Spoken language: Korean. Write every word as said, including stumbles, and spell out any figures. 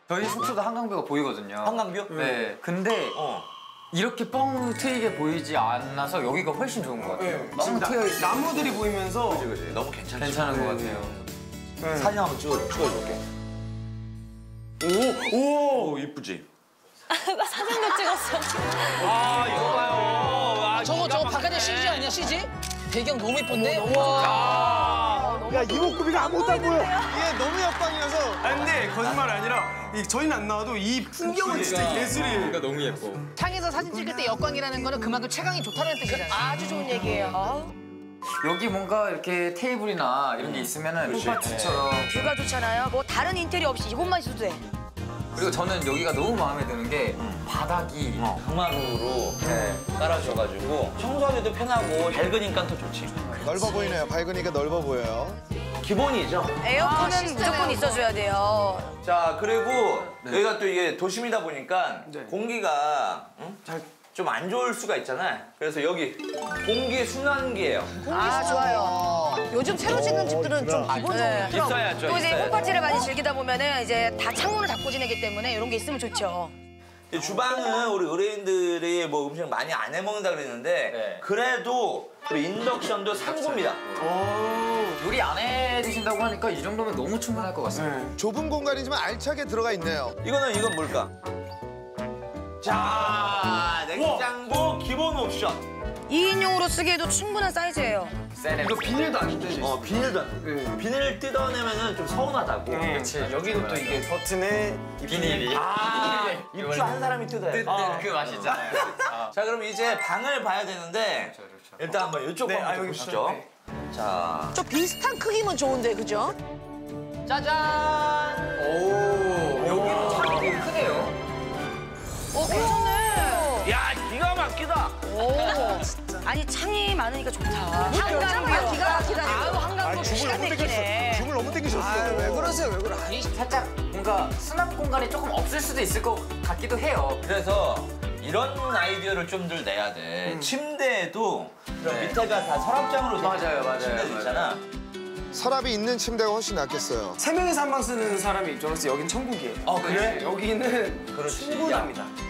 저희 숙소도 한강뷰가 보이거든요. 한강뷰? 네. 근데 어. 이렇게 뻥 트이게 보이지 않아서 여기가 훨씬 좋은 것 같아요. 네. 너무 트여 있어. 나무들이 보이면서 그치, 그치. 너무 괜찮지. 괜찮은 것 같아요. 네. 사진 한번 찍어, 찍어줄게. 오! 오! 이쁘지? 사진도 찍었어. 아, 이거 봐요. 아, 저거 저거 바깥에 씨지 아니야 씨지? 배경 너무 이쁜데? 와. 야 이목구비가 아무것도 안 보여. 이게 너무 역광이어서. 아 근데 거짓말 아니라 이 저희는 안 나와도 이 풍경은 진짜 예술이에요. 너무 예뻐. 창에서 사진 찍을 때 여광이라는 거는 그만큼 채광이 좋다는 뜻이잖아. 아주 좋은 얘기예요. 여기 뭔가 이렇게 테이블이나 이런 게 있으면은 홈파티처럼. 뷰가 좋잖아요. 뭐 다른 인테리어 없이 이곳만 있어도 돼. 그리고 저는 여기가 너무 마음에 드는 게 바닥이 어, 항마루로 네, 깔아줘가지고 청소하기도 편하고 밝으니까 더 좋지. 넓어 보이네요. 밝으니까 넓어 보여요. 기본이죠. 에어컨은 아, 시스템 무조건 에어컨. 있어줘야 돼요. 자, 그리고 여기가 또 이게 도심이다 보니까 네. 공기가 응? 좀 안 좋을 수가 있잖아요. 그래서 여기 공기 순환기예요. 아 좋아요. 요즘 새로 짓는 집들은 좀 기본적으로 네. 있더라고. 있어야죠. 또 이제 있어야죠. 홈파티를 많이 즐기다 보면은 이제 다 창문을 닫고 지내기 때문에 이런 게 있으면 좋죠. 이 주방은 우리 의뢰인들이 뭐 음식 많이 안 해먹는다 그랬는데 네. 그래도 우리 인덕션도 상고입니다. 요리 안 해 드신다고 하니까 이 정도면 너무 충분할 것 같습니다. 좁은 공간이지만 알차게 들어가 있네요. 이거는 이건 뭘까? 자, 냉장고 기본 옵션. 이 인용으로 쓰기에도 충분한 사이즈예요. 세레. 이거 비닐도 안 떼져. 어, 비닐도 안 돼. 네. 비닐 뜯어내면은 좀 서운하다고. 그렇지. 여기도 또 이게 버튼에 비닐이. 아, 입주 한 사람이 뜯어야 돼. 뜯는 그 맛이잖아요. 아. 자, 그럼 이제 방을 봐야 되는데 그렇죠, 그렇죠. 일단 한번 이쪽 네, 방부터 아, 여기 보시죠. 네. 자, 좀 비슷한 크기면 좋은데 그죠? 짜잔! 오, 여기는 창이 되게 크네요. 오 괜찮네. 야, 기가 막히다. 오. 아니 창이 많으니까 좋다. 한강뷰 기가 막히다. 아유 한강뷰 기가 막히네. 줌을 너무 땡기셨어. 아왜 그러세요? 왜 그래? 아니 살짝 뭔가 수납 공간이 조금 없을 수도 있을 것 같기도 해요. 그래서 이런 아이디어를 좀들 내야 돼. 음. 침대에도 이런 네. 밑에가 다 서랍장으로 돼 맞아요, 맞아요, 침대도 맞아요. 있잖아. 서랍이 있는 침대가 훨씬 낫겠어요. 세 명이서 한 방 쓰는 사람의 입장으로서 여긴 천국이에요. 어, 그래? 여기는 그렇지. 충분합니다.